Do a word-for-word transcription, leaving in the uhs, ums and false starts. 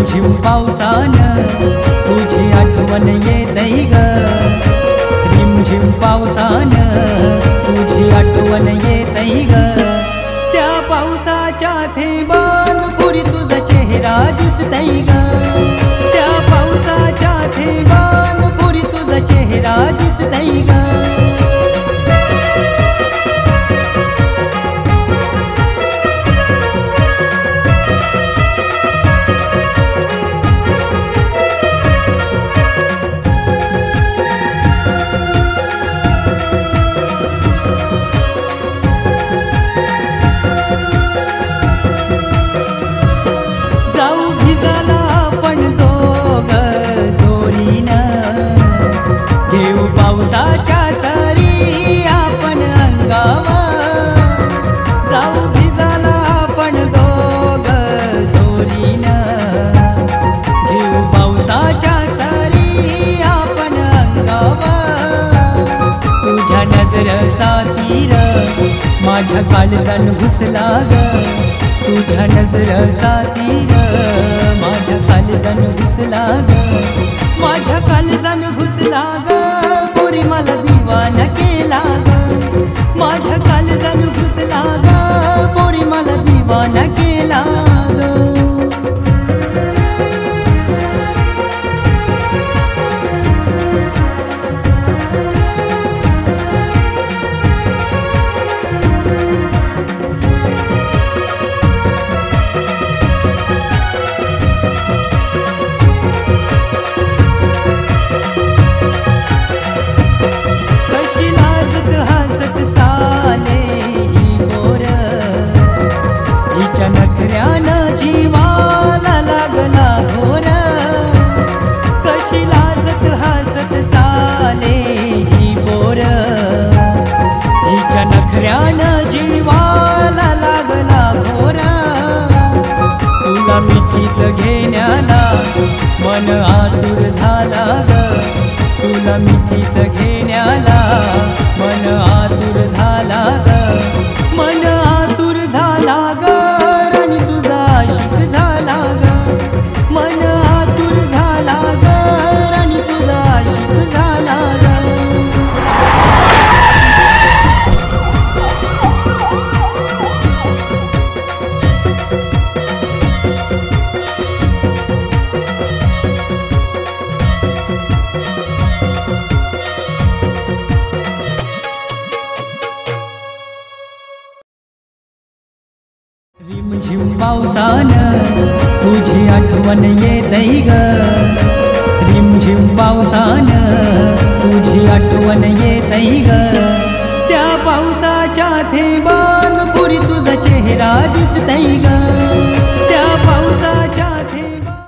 रिमझिम पावसान तुझी आठवण येतई ग, रिमझिम पावसान तुझी आठवण येतई ग। त्या पावसाच्या थेंबान पुरी तुझा चेहरा दिसतई ग, त्या पावसाच्या थेंबान पुरी तुझा चेहरा दिसतई ग। पावसाच्या सरी आपण अंगावर जाऊ भिजाला आपण दोघ जोरीनं, घेऊ पावसाच्या सरी आपण अंगावर। तुझ्या नजरेचा तीर माझ्या काळजान घुसला ग, तुझ्या नजरेचा तीर माझ्या काळजान घुसला ग, माझ्या काळजान घुसला ग। पोरी मला दिवाना केला ग, माझ्या काळजान घुसला ग, पोरी मला दिवाना केला ग। नखऱ्यानं जीवाला लागला घोर, कशी लाजत हसत चाले ही पोर, हिच्या नखऱ्यानं जीवाला लागला घोर। तुला मिठीत घेण्याला मन आतुर झाला ग, तुला मिठीत घेण्याला मन आतुर झाला ग, मन आतुर झाला ग। मन आतुर झाला ग, राणी तुझा आशिक झाला ग। रिमझिम पावसान तुझी आठवण येतई ग, रिमझिम पावसान तुझी आठवण येतई ग। त्या पावसाच्या थेंबान पुरी तुझा चेहरा दिसतई ग,